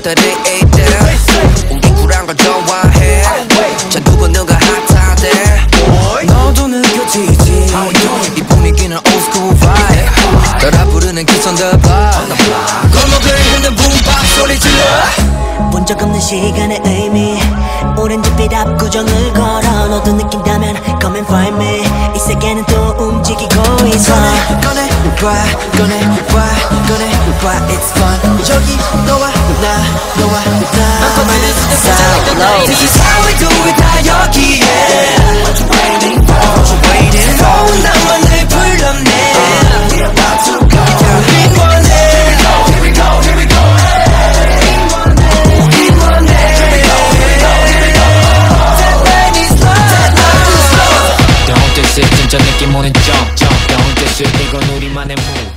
것들이 있대. 우리 쿨한 걸 좋아해. 자 누가 핫하대. 너도 느껴지지 이 분위기는 old school vibe. 따라 부르는 kids on the block. 골목을 흔든 붐박 소리 질러. 본 적 없는 시간의 의미. 오렌지빛 압구정을 걸어. 너도 느낀다면 come and find me. 이 세계는 또 움직이고 있어. 꺼내봐 it's fun. 저기 너와 나 This is how we do it 다 여기에. What you waiting for? 나만을 불렀네. We're about to go. Here we go. Don't diss it 진짜 느낌 오는 jump Don't diss it 이건 우리만의 move